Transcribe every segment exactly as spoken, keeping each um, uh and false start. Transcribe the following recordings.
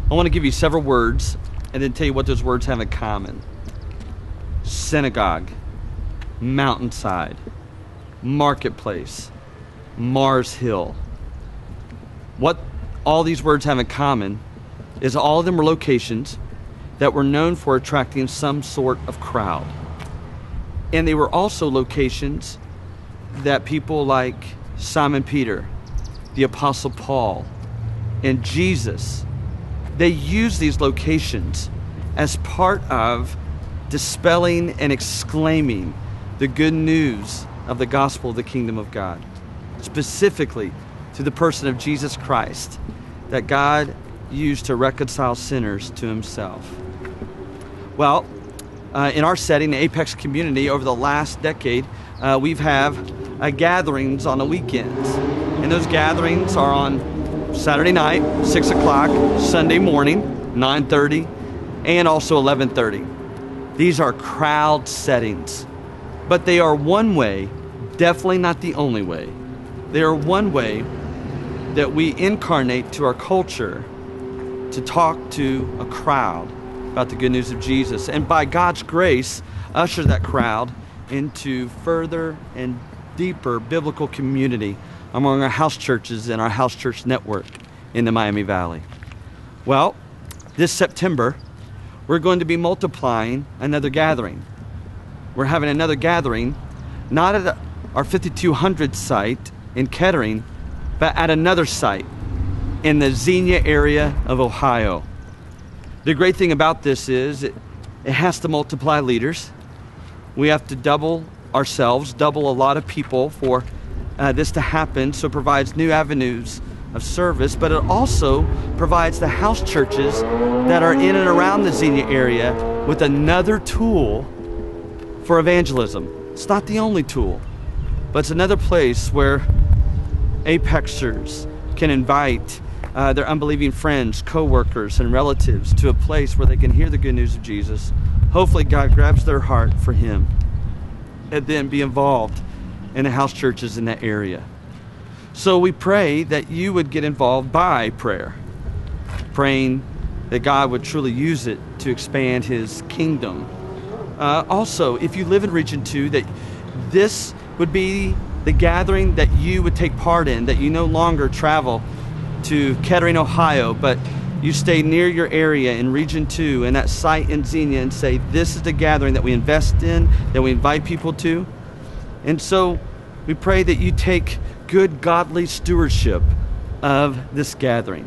I want to give you several words and then tell you what those words have in common. Synagogue, mountainside, marketplace, Mars Hill. What all these words have in common is all of them were locations that were known for attracting some sort of crowd. And they were also locations that people like Simon Peter, the Apostle Paul, and Jesus, they used these locations as part of dispelling and exclaiming the good news of the gospel of the kingdom of God, specifically to the person of Jesus Christ, that God used to reconcile sinners to himself. Well, uh, in our setting, the Apex community, over the last decade, uh, we've have uh, gatherings on the weekends. And those gatherings are on Saturday night, six o'clock, Sunday morning, nine thirty, and also eleven thirty. These are crowd settings, but they are one way, definitely not the only way. They are one way that we incarnate to our culture to talk to a crowd about the good news of Jesus, and by God's grace, usher that crowd into further and deeper biblical community among our house churches and our house church network in the Miami Valley. Well, this September, we're going to be multiplying another gathering. We're having another gathering, not at our fifty-two hundred site in Kettering, but at another site in the Xenia area of Ohio. The great thing about this is it, it has to multiply leaders. We have to double ourselves, double a lot of people for uh, this to happen, so it provides new avenues of service, but it also provides the house churches that are in and around the Xenia area with another tool for evangelism. It's not the only tool, but it's another place where Apexers can invite uh, their unbelieving friends, co-workers, and relatives to a place where they can hear the good news of Jesus. Hopefully God grabs their heart for him, and then be involved in the house churches in that area. So we pray that you would get involved by prayer, praying that God would truly use it to expand his kingdom. Uh, also, if you live in Region two, that this would be the gathering that you would take part in, that you no longer travel to Kettering, Ohio, but you stay near your area in Region two and that site in Xenia and say, this is the gathering that we invest in, that we invite people to. And so we pray that you take good, godly stewardship of this gathering.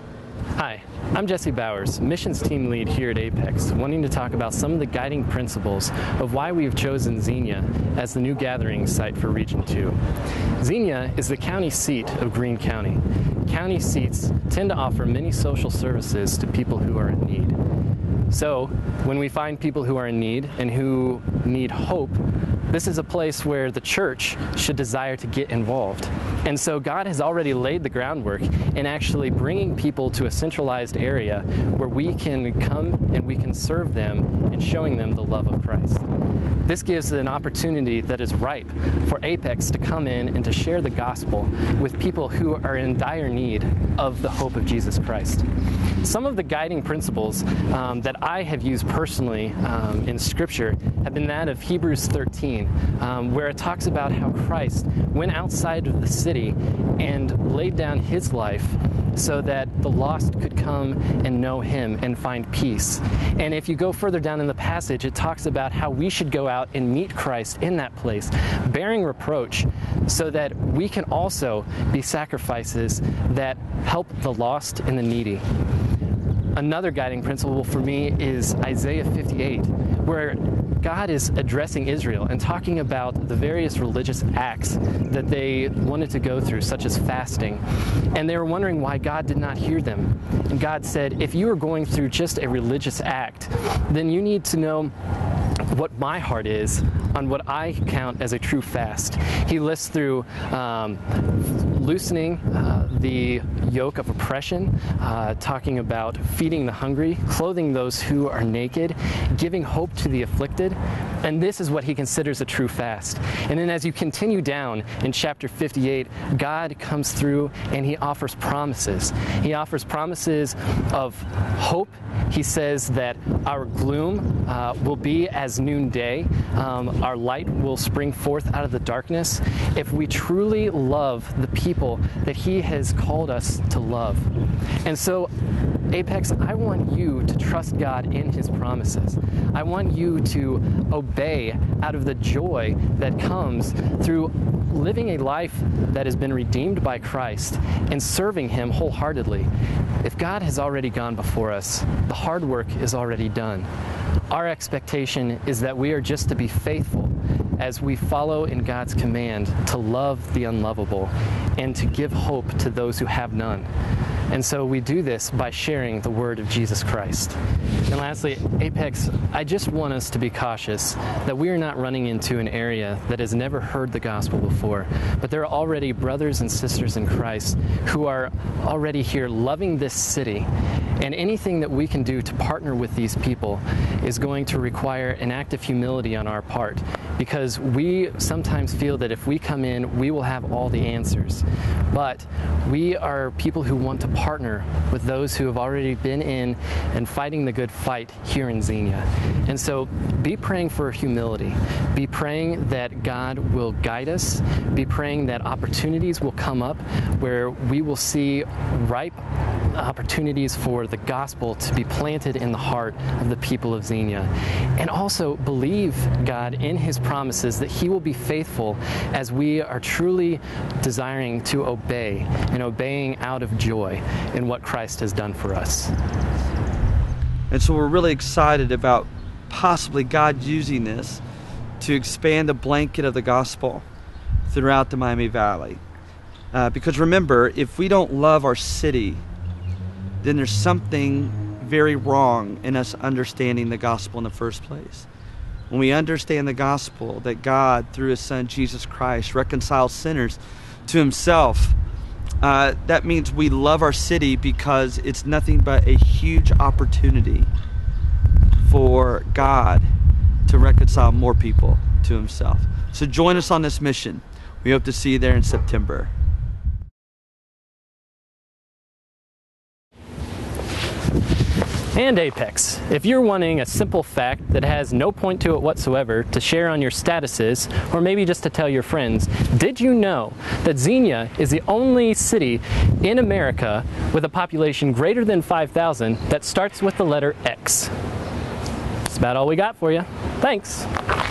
Hi, I'm Jesse Bowers, missions team lead here at Apex, wanting to talk about some of the guiding principles of why we've chosen Xenia as the new gathering site for Region two. Xenia is the county seat of Greene County. County seats tend to offer many social services to people who are in need. So, when we find people who are in need and who need hope, this is a place where the church should desire to get involved. And so God has already laid the groundwork in actually bringing people to a centralized area where we can come and we can serve them and showing them the love of Christ. This gives an opportunity that is ripe for Apex to come in and to share the gospel with people who are in dire need of the hope of Jesus Christ. Some of the guiding principles um, that I have used personally um, in Scripture have been that of Hebrews thirteen, um, where it talks about how Christ went outside of the city and laid down his life so that the lost could come and know him and find peace. And if you go further down in the passage, it talks about how we should go out and meet Christ in that place, bearing reproach, so that we can also be sacrifices that help the lost and the needy. Another guiding principle for me is Isaiah fifty-eight, where God is addressing Israel and talking about the various religious acts that they wanted to go through, such as fasting. And they were wondering why God did not hear them. And God said, if you are going through just a religious act, then you need to know what my heart is on what I count as a true fast. He lists through um, loosening uh, the yoke of oppression, uh, talking about feeding the hungry, clothing those who are naked, giving hope to the afflicted. And this is what he considers a true fast. And then as you continue down in chapter fifty-eight, God comes through and he offers promises. He offers promises of hope. He says that our gloom uh, will be as noonday. Um, our light will spring forth out of the darkness if we truly love the people that he has called us to love. And so, Apex, I want you to trust God in his promises. I want you to obey out of the joy that comes through living a life that has been redeemed by Christ and serving him wholeheartedly. If God has already gone before us, the hard work is already done. Our expectation is that we are just to be faithful as we follow in God's command to love the unlovable and to give hope to those who have none. And so we do this by sharing the word of Jesus Christ. And lastly, Apex, I just want us to be cautious that we are not running into an area that has never heard the gospel before, but there are already brothers and sisters in Christ who are already here loving this city. And anything that we can do to partner with these people is going to require an act of humility on our part, because we sometimes feel that if we come in, we will have all the answers. But we are people who want to partner with those who have already been in and fighting the good fight here in Xenia. And so be praying for humility. Be praying that God will guide us. Be praying that opportunities will come up where we will see ripe opportunities for the gospel to be planted in the heart of the people of Xenia. And also believe God in his promises that he will be faithful as we are truly desiring to obey and obeying out of joy in what Christ has done for us. And so we're really excited about possibly God using this to expand the blanket of the gospel throughout the Miami Valley. Uh, because remember, if we don't love our city, then there's something very wrong in us understanding the gospel in the first place. When we understand the gospel, that God, through his son Jesus Christ, reconciles sinners to himself, uh, that means we love our city because it's nothing but a huge opportunity for God to reconcile more people to himself. So join us on this mission. We hope to see you there in September. And Apex, if you're wanting a simple fact that has no point to it whatsoever to share on your statuses, or maybe just to tell your friends, did you know that Xenia is the only city in America with a population greater than five thousand that starts with the letter X? That's about all we got for you. Thanks.